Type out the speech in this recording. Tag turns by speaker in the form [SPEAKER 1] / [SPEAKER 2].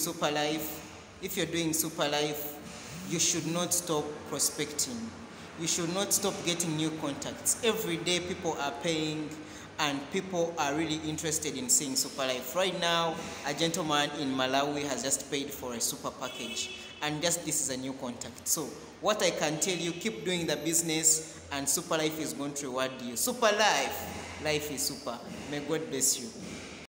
[SPEAKER 1] Superlife, you should not stop prospecting. You should not stop getting new contacts. Every day people are paying and people are really interested in seeing Superlife. Right now, a gentleman in Malawi has just paid for a super package, and just this is a new contact. So what I can tell you, keep doing the business and Superlife is going to reward you. Superlife, life is super. May God bless you.